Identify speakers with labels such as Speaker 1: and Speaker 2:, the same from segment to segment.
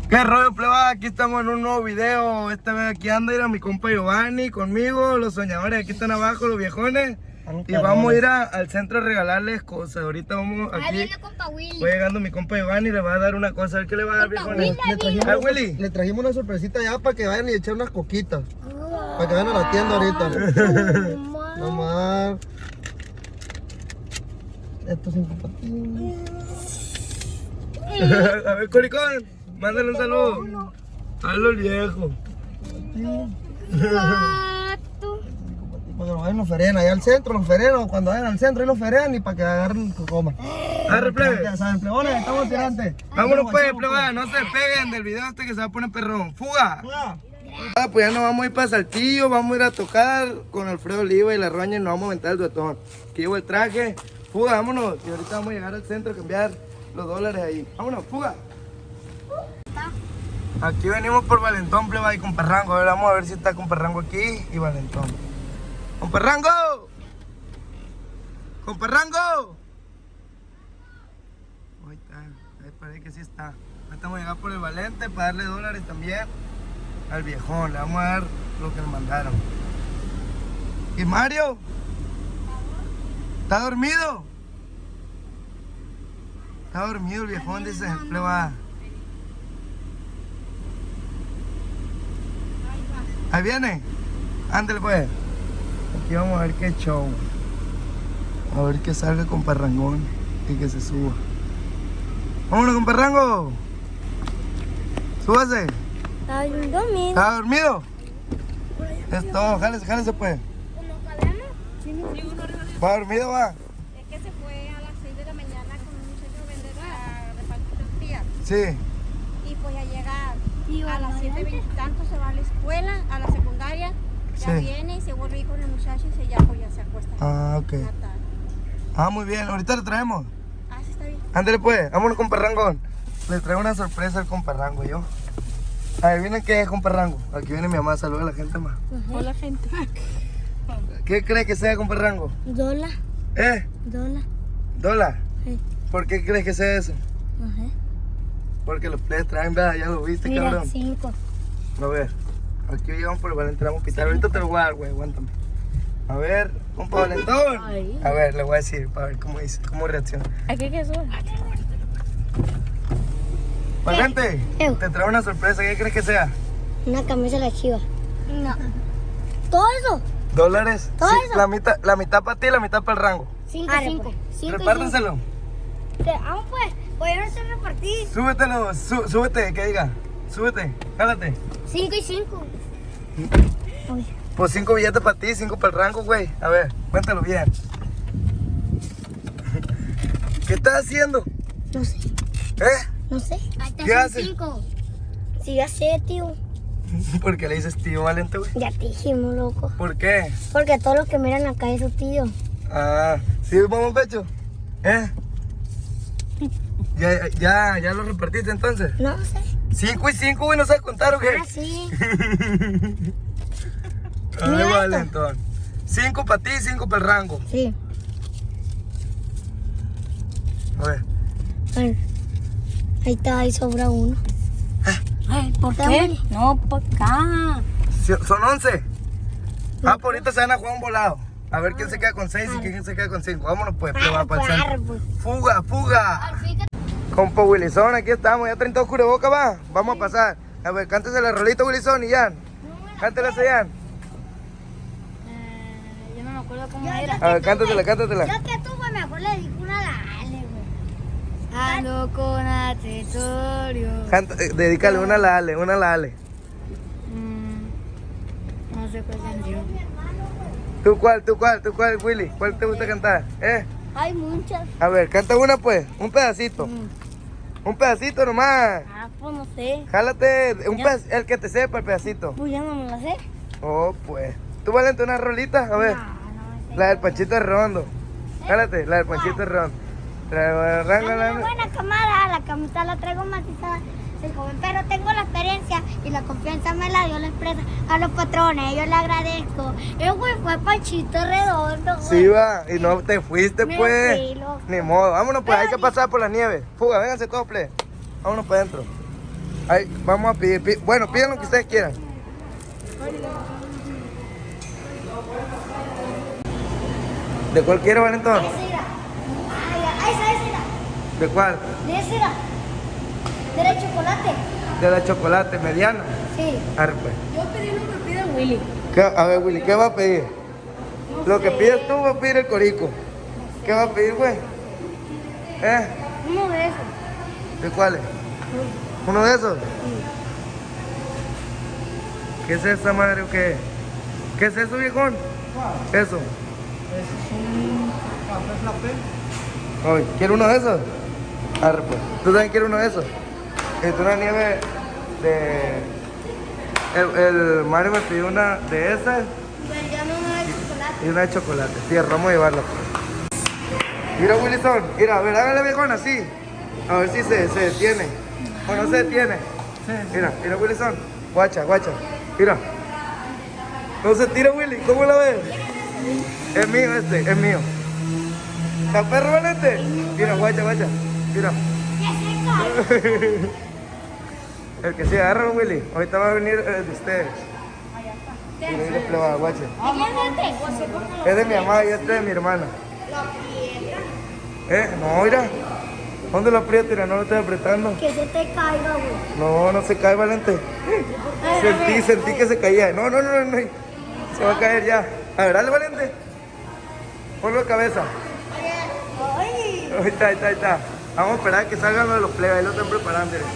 Speaker 1: ¿Qué rollo, plebada? Aquí estamos en un nuevo video. Esta vez aquí anda ir a mi compa Giovanni conmigo, los soñadores aquí están abajo, los viejones. Y vamos a ir al centro a regalarles cosas. Ahorita vamos aquí.
Speaker 2: Viene compa Willy.
Speaker 1: Voy llegando mi compa Giovanni y le va a dar una cosa. A ver qué le va a dar, viejones.
Speaker 3: Le trajimos una sorpresita ya para que vayan y echar unas coquitas. Para que vayan a la tienda ahorita. Nomás. Esto es incompatible.
Speaker 1: A ver, Coricón, mándale un saludo. Hazlo el viejo.
Speaker 3: Cuando lo vayan los ferean allá al centro, los ferean, cuando vayan al centro y los ferean y para que agarren su goma.
Speaker 1: Arre, plebe.
Speaker 3: Ya saben, plebones, estamos tirante.
Speaker 1: Vámonos pues, plebada, no se peguen del video este que se va a poner perrón. ¡Fuga! Pues ya nos vamos a ir para Saltillo, vamos a ir a tocar con Alfredo Oliva y la Roña y nos vamos a aventar el duetón. Aquí llevo el traje, fuga, vámonos. Y ahorita vamos a llegar al centro a cambiar los dólares ahí. Vámonos, fuga. Aquí venimos por Valentón, plebada, y con Perrango. A ver, vamos a ver si está con Perrango aquí y Valentón. ¡Con Perrango! ¡Con Perrango! Ahí está, ahí parece que sí está. Ahorita vamos a llegar por el Valente para darle dólares también al viejón. Le vamos a dar lo que nos mandaron. ¿Y Mario? ¿Está dormido? Está dormido el viejón, dice, plebada. Ahí viene. Ándale pues. Aquí vamos a ver qué show. A ver que salga con Parrangón y que se suba. Vámonos con Parrango. Súbase.
Speaker 2: Está dormido.
Speaker 1: ¿Está dormido? Es todo, jálese pues. ¿Va dormido, va?
Speaker 4: Es que se fue a las 6 de la mañana con un muchacho a vender a repartir tortillas.
Speaker 1: Sí.
Speaker 4: Y pues ya llega a las 7:20 y tanto, se va a la escuela, a la secundaria, ya
Speaker 1: Sí.
Speaker 4: viene y se vuelve a ir con el muchacho y se pues ya se acuesta.
Speaker 1: Ah, ok.
Speaker 4: En la tarde.
Speaker 1: Ah, muy bien. Ahorita le traemos.
Speaker 4: Ah, sí, está bien.
Speaker 1: Ándale pues, vámonos con Parrangón. Le traigo una sorpresa al comparrango yo. Adivinen qué es comparrango. Aquí viene mi mamá, saluda a la gente más.
Speaker 4: Hola, gente.
Speaker 1: ¿Qué cree que sea comparrango?
Speaker 2: ¿Dólar? ¿Dólar?
Speaker 1: ¿Dólar?
Speaker 2: Sí.
Speaker 1: ¿Por qué crees que sea eso?
Speaker 2: No sé.
Speaker 1: Porque los plebes traen, ¿verdad? Ya lo viste,
Speaker 2: Mira,
Speaker 1: cabrón.
Speaker 2: 5.
Speaker 1: A ver, aquí llegamos por el Valente, vamos a pitar. Ahorita te lo voy a dar, güey, aguántame. A ver, compa Valentón.
Speaker 2: Ay.
Speaker 1: A ver, le voy a decir, para ver cómo dice, cómo reacciona.
Speaker 4: ¿Aquí qué son?
Speaker 1: Valente,
Speaker 2: ¿Qué?
Speaker 1: te traigo una sorpresa, ¿qué crees que sea?
Speaker 2: Una camisa de la Chiva. No. ¿Todo eso?
Speaker 1: ¿Dólares?
Speaker 2: ¿Todo
Speaker 1: Sí,
Speaker 2: eso?
Speaker 1: la mitad para ti y la mitad para el rango.
Speaker 2: 5, 5.
Speaker 1: Repártenselo.
Speaker 2: Vamos pues, voy a hacer repartir.
Speaker 1: Súbetelo, súbete, que diga. Súbete, jálate.
Speaker 2: 5 y 5.
Speaker 1: Pues 5 billetes para ti, 5 para el rango, güey. A ver, cuéntalo bien. ¿Qué estás haciendo?
Speaker 2: No sé,
Speaker 1: ¿Eh?
Speaker 2: no sé. Ahí
Speaker 1: ¿Qué hace?
Speaker 2: 5. Sí, ya sé, tío.
Speaker 1: ¿Por qué le dices tío Valente, güey?
Speaker 2: Ya te dijimos, loco.
Speaker 1: ¿Por qué?
Speaker 2: Porque todos los que miran acá es su tío.
Speaker 1: Ah, ¿sí vamos pecho? ¿Eh? ¿Ya lo repartiste entonces?
Speaker 2: No sé.
Speaker 1: 5 y 5, güey, ¿no sabes contar o qué?
Speaker 2: Ah, sí.
Speaker 1: Ay,
Speaker 2: Mira esto.
Speaker 1: Valentón. 5 para ti, 5 para el rango.
Speaker 2: Sí.
Speaker 1: A ver.
Speaker 2: Bueno, ahí está, ahí sobra uno.
Speaker 4: Ay, ¿por
Speaker 2: qué?
Speaker 4: No, por acá.
Speaker 1: Son 11. Ah, por ahorita se van a jugar un volado. A ver quién se queda con 6 y quién se queda con 5. Vámonos pues, va para el centro.
Speaker 2: pues.
Speaker 1: Fuga, fuga. Compa Willison, aquí estamos. Ya 30 cubrebocas, va. Vamos a pasar. A ver, cántese la rolita, Willison y Jan. Cántela, Jan.
Speaker 2: Yo no me acuerdo cómo era.
Speaker 1: A ver, cántatela.
Speaker 2: Yo que tuve, mejor le digo una dale, güey. Ando con accesorios.
Speaker 1: Dedícale una a la Ale,
Speaker 2: No sé cuál canción.
Speaker 1: ¿Tú cuál, Willy? ¿Cuál te gusta cantar?
Speaker 2: Hay muchas.
Speaker 1: A ver, canta una pues, un pedacito. Un pedacito nomás.
Speaker 2: Ah, pues no sé.
Speaker 1: Jálate, el que te sepa el pedacito.
Speaker 2: Pues ya no me la sé.
Speaker 1: Oh, pues. ¿Tú Valente una rolita? A ver.
Speaker 2: No me sé.
Speaker 1: La del Panchito Redondo. Jálate, la del Panchito Redondo.
Speaker 2: Una buena camada, la camisa la traigo matizada. Soy joven, pero tengo la experiencia y la confianza me la dio la empresa. A los patrones, yo le agradezco. El güey fue Panchito Redondo, güey.
Speaker 1: Sí, va, y no te fuiste,
Speaker 2: Me
Speaker 1: pues.
Speaker 2: fui, loco.
Speaker 1: Ni modo, vámonos, pues,
Speaker 2: Pero
Speaker 1: hay que pasar por la nieve. Fuga, vénganse todos, play. Vámonos para adentro. Ahí, vamos a pedir. Bueno, pidan lo que ustedes quieran. ¿De cuál quiere, Valentón?
Speaker 2: Esa era. Ay, esa era.
Speaker 1: ¿De cuál?
Speaker 2: De esa era. De la chocolate.
Speaker 1: De la chocolate mediana.
Speaker 2: Sí.
Speaker 1: Arre, pues.
Speaker 4: Yo pedí lo que pide Willy.
Speaker 1: A ver, Willy, ¿qué va a pedir? Lo que pides tú va a pedir el corico. ¿Qué va a pedir, güey?
Speaker 2: Uno de esos.
Speaker 1: ¿De cuáles? ¿Uno de esos? ¿Qué es esa madre o qué? ¿Qué es eso, viejón? Eso.
Speaker 3: Ese es un café frappé.
Speaker 1: Oye, ¿quiere uno de esos? Arre, pues. ¿Tú también quieres uno de esos? Es una nieve de... El Mario me pidió una de esas
Speaker 2: Pero yo no me doy chocolate.
Speaker 1: y una de chocolate. Tierra, vamos a llevarla, pues. Mira, Wilson, mira, a ver, hágale, viejón, así. A ver si se detiene. O no se detiene. Mira, mira, Wilson. Guacha, guacha. Mira. No se tira, Willy. ¿Cómo la ves? Es mío este, es mío. ¿Está perro, Valente? Mira, guacha, guacha. Mira. El que se agarra, Willy. Ahorita va a venir de ustedes. Mira, guacha. Es de mi mamá y este es de mi hermana. No, mira. ¿Dónde lo aprieta? Mira, no lo estoy apretando.
Speaker 2: Que se te caiga, güey.
Speaker 1: No, no se cae, Valente. Sentí que se caía. No. Se va a caer ya. A ver, dale, Valente. Ponlo de cabeza.
Speaker 2: Ay.
Speaker 1: Ahí está. Vamos a esperar a que salgan los plebes. Ahí lo están preparando. Miren.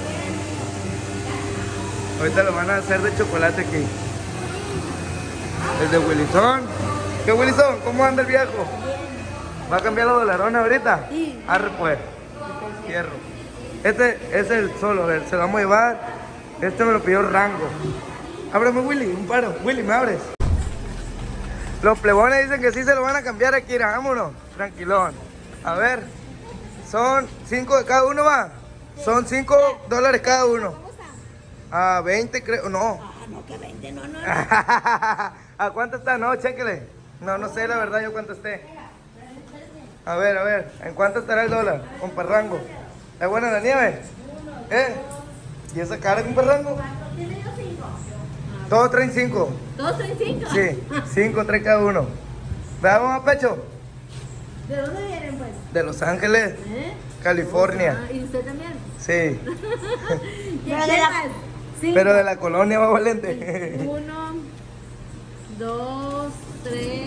Speaker 1: Ahorita lo van a hacer de chocolate aquí. El de Willison. ¿Qué, Willison? ¿Cómo anda el viejo? ¿Va a cambiar los dolarones ahorita?
Speaker 2: Sí.
Speaker 1: Arre, pues. Fierro. Este es el solo, a ver, se lo vamos a llevar. Este me lo pidió Rango. Ábreme, Willy, un paro. Willy, ¿me abres? Los plebones dicen que sí se lo van a cambiar aquí, vámonos. Tranquilón. A ver, son 5 de cada uno, va. Son $5 cada uno. A 20 creo, no.
Speaker 4: No, que 20, no.
Speaker 1: ¿A cuánto está? No, chéquele. No sé la verdad yo cuánto esté. A ver, ¿en cuánto estará el dólar? Con Parrango. ¿Es buena la nieve? ¿Y esa cara con Parrango? Todos traen 5.
Speaker 4: ¿Todos traen 5?
Speaker 1: Sí, 5 trae cada uno. ¿Veamos a pecho?
Speaker 4: ¿De dónde vienen, pues?
Speaker 1: De Los Ángeles, California.
Speaker 4: ¿Y usted también?
Speaker 1: Sí,
Speaker 4: ¿Y
Speaker 2: Pero
Speaker 4: qué
Speaker 2: de la-
Speaker 4: más? Sí.
Speaker 1: pero de la colonia va Valente.
Speaker 4: 1, 2, 3,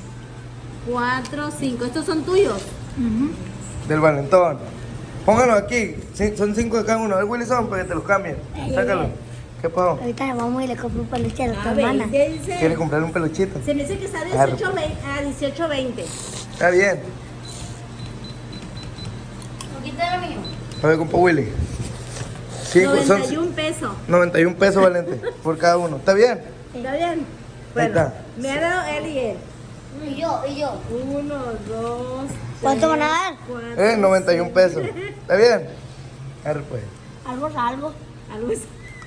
Speaker 4: 4, 5. ¿Estos son tuyos?
Speaker 1: Del Valentón. Póngalo aquí, son 5 de cada uno. El Willison para que te los cambien. Sácalo. ¿Qué pasó?
Speaker 2: Ahorita le vamos y le compro un peluche a la
Speaker 4: A
Speaker 2: hermana.
Speaker 4: 20 dice.
Speaker 1: ¿Quiere comprarle un peluchito?
Speaker 4: Se me dice que está
Speaker 1: Claro.
Speaker 4: 18, 20.
Speaker 1: Está bien. A ver, compa Willy.
Speaker 4: 91 pesos.
Speaker 1: 91 pesos, Valente, por cada uno. ¿Está bien?
Speaker 4: ¿Está bien?
Speaker 1: Ahí
Speaker 4: Bueno,
Speaker 1: está.
Speaker 4: me ha dado él y él.
Speaker 2: Y yo.
Speaker 4: 1, 2,
Speaker 2: ¿Cuánto van a dar?
Speaker 4: 4.
Speaker 1: 91 pesos. ¿Está bien? Arre, pues.
Speaker 2: Algo.
Speaker 4: Algo así.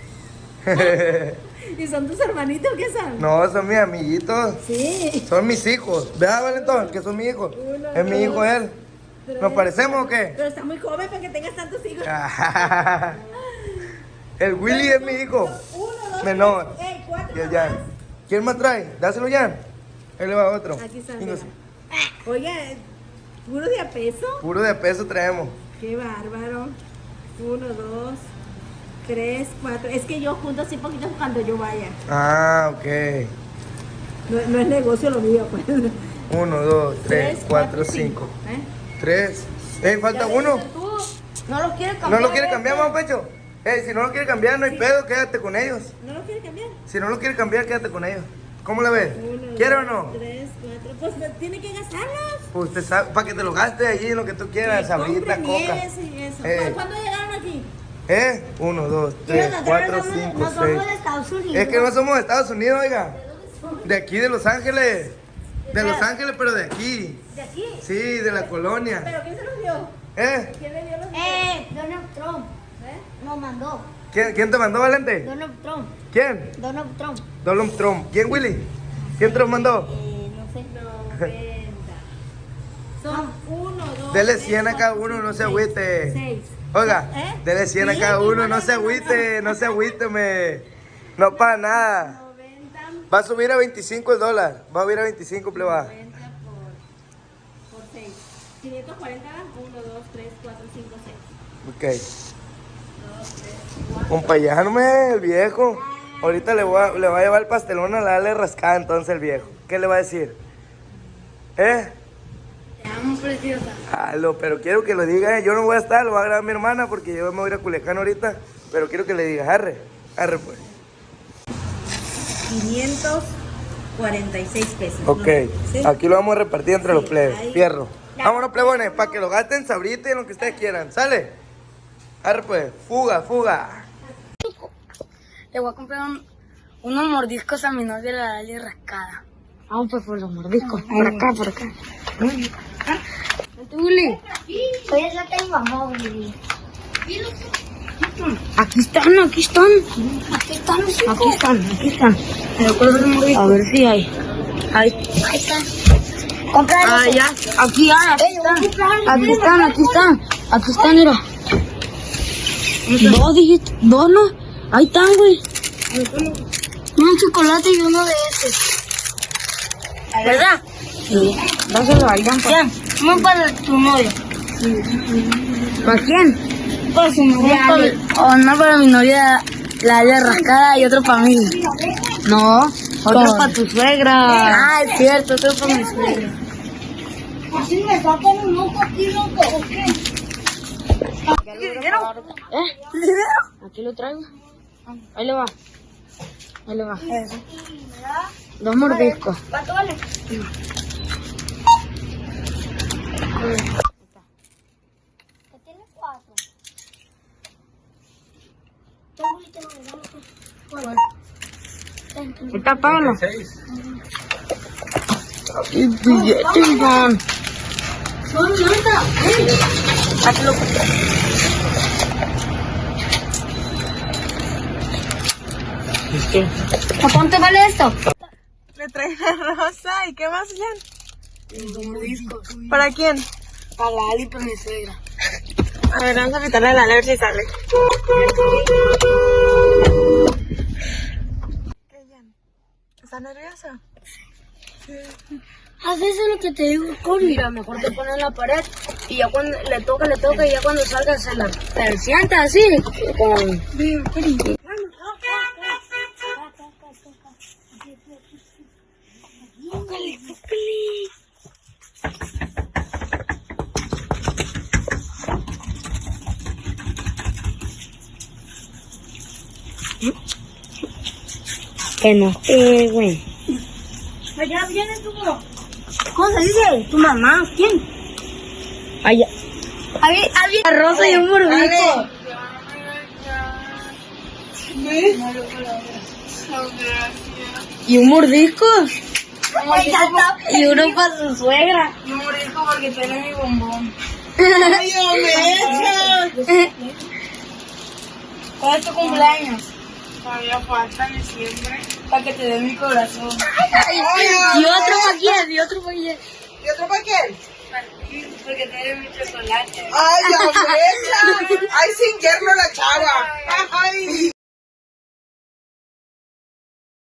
Speaker 4: ¿Y son tus hermanitos qué son?
Speaker 1: No, son mis amiguitos.
Speaker 4: Sí.
Speaker 1: Son mis hijos. Vea, Valentón, que son mis hijos. Es mi hijo él. ¿Nos parecemos o qué?
Speaker 4: Pero está muy joven para que tengas tantos hijos.
Speaker 1: El Willy es mi hijo.
Speaker 4: 1, 2,
Speaker 1: Menor.
Speaker 4: 3, 4
Speaker 1: Y el Jan. ¿Quién más trae? Dáselo, Jan. Ahí le va otro.
Speaker 4: Aquí está,
Speaker 1: Venga,
Speaker 4: mira. Oye, ¿puro de a peso?
Speaker 1: puro de peso traemos.
Speaker 4: Qué bárbaro. 1, 2, 3, 4. Es que yo junto así poquito cuando yo vaya.
Speaker 1: Ah, ok.
Speaker 4: No es negocio lo mío, pues.
Speaker 1: 1, 2, 3, 4, 5. 3. Falta uno.
Speaker 2: No lo quiere
Speaker 1: ¿No lo quiere cambiar, más pecho? Si no lo quiere cambiar, no hay pedo, quédate con ellos.
Speaker 4: ¿No lo quiere cambiar?
Speaker 1: Si no lo quiere cambiar, quédate con ellos. ¿Cómo la ves?
Speaker 4: 1,
Speaker 1: ¿Quiere o
Speaker 4: 2,
Speaker 1: no?
Speaker 4: 3, 4. Pues tiene que gastarlos.
Speaker 1: Pues usted sabe, para que te lo gastes allí en lo que tú quieras, sabrita,
Speaker 4: Compre
Speaker 1: coca.
Speaker 4: nieves y eso. ¿Cuándo llegaron aquí?
Speaker 1: 1, 2, 3, 4, 5,
Speaker 2: No
Speaker 1: 6.
Speaker 2: somos de Estados Unidos.
Speaker 1: Es que no somos de Estados Unidos, oiga. De aquí, de Los Ángeles. De Los Ángeles, pero de aquí.
Speaker 4: ¿De aquí?
Speaker 1: Sí, de la colonia.
Speaker 4: ¿Pero quién se los dio? ¿Quién le dio los
Speaker 2: Donald Trump. Nos mandó.
Speaker 1: ¿Quién te mandó, Valente?
Speaker 2: Donald Trump.
Speaker 1: ¿Quién?
Speaker 2: Donald Trump.
Speaker 1: Donald Trump. ¿Quién, Willy? ¿Quién te los mandó?
Speaker 2: No sé.
Speaker 4: 90. Son 1, 2,
Speaker 1: Dele 100 a cada uno, no se agüite.
Speaker 4: 6.
Speaker 1: Oiga, dele 100 a cada uno, no se agüite, no para nada.
Speaker 4: 90
Speaker 1: Va a subir a 25 el dólar, va a subir a 25, pleba.
Speaker 4: 90 por 6. 540, 1, 2, 3, 4, 5, 6.
Speaker 1: Ok. Acompáñame el viejo. Ahorita le va a llevar el pastelón a la darle rascada entonces el viejo. ¿Qué le va a decir?
Speaker 2: Te amo, preciosa.
Speaker 1: Pero quiero que lo diga, yo no voy a estar, lo va a grabar mi hermana porque yo me voy a ir a Culiacán ahorita. Pero quiero que le digas, arre pues.
Speaker 4: 546 pesos.
Speaker 1: Ok,
Speaker 4: ¿Sí?
Speaker 1: aquí lo vamos a repartir entre los plebes.
Speaker 4: ahí.
Speaker 1: Fierro. Vámonos, plebones, para que lo gasten sabrita y en lo que ustedes quieran. ¿Sale? Arre pues, fuga.
Speaker 2: Le voy a comprar unos mordiscos a mi novia, la Dali rascada. Vamos pues por los mordiscos. Por acá. Uli. Pues ya tengo amor, Uli. Aquí están. A ver si hay. Ahí están. Ah, ya. Aquí están, mira. Dos, dijiste. Dos, ¿no? Ahí están, güey. Un chocolate y uno de estos. ¿Verdad? Sí. Dáselo a alguien. ¿Quién? Uno para tu novia. ¿Para quién? Para su novia. Uno para mi novia, la de rascada, y otro para mí. No. Otro para tu suegra. Ah, es cierto, otro para mi suegra. Así me sacan un moco aquí, loco, ¿o qué? ¿Dinero? Aquí lo traigo. Ahí le va. Dos mordiscos. ¿Cuánto vale? Tiene 4. Está Pablo. Y billetes son. Aquí lo compré. ¿A cuánto vale esto?
Speaker 5: Le trae la rosa y ¿qué más, Jan?
Speaker 2: Dos mordiscos.
Speaker 5: ¿Para quién?
Speaker 2: Para la Ali y para mi suegra.
Speaker 5: A ver, vamos a pitarle a ver si sale. ¿Qué, Jan? ¿Estás nerviosa?
Speaker 2: Haz eso lo que te digo, Cori. Mira, mejor te pones en la pared y ya cuando le toca y ya cuando salga se sienta así. Tócale. Que no güey.
Speaker 4: Ya viene tu...
Speaker 2: ¿Cómo se dice? ¿Tu mamá? ¿Quién? Allá. Había rosa y un mordisco. ¿Y un mordisco? Y uno para su suegra.
Speaker 5: Y un mordisco porque tiene mi bombón.
Speaker 2: ¡Ay, ¿cuál es tu cumpleaños?
Speaker 5: Todavía falta diciembre.
Speaker 2: Para que te dé mi corazón. ¿Y otro para quién?
Speaker 5: ¿Y otro para quién?
Speaker 2: Porque te dé mi chocolate.
Speaker 5: ¡Ay, Amelia! ¡Ay, sin yerno la chava! ¡Ay!